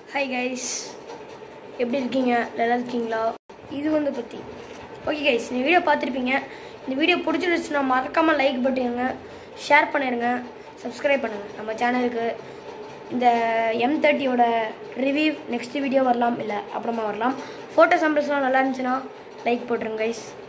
Hi guys, எப்படி இருக்கீங்க? நல்லா இருக்கீங்களா? இது வந்து பத்தி. ஓகே guys, இந்த வீடியோ பார்த்திருப்பீங்க. இந்த வீடியோ பிடிச்சிருந்துச்சுனா மறக்காம லைக் பட்டனுங்க, ஷேர் பண்ணிருங்க, Subscribe பண்ணுங்க. நம்ம சேனலுக்கு இந்த M30 ஓட ரிவ்யூ நெக்ஸ்ட் வீடியோ வரலாம் இல்ல அப்புறமா வரலாம். போட்டோ சாம்பிள்ஸ்லாம் நல்லா இருந்துச்சுனா லைக் போட்டுருங்க guys.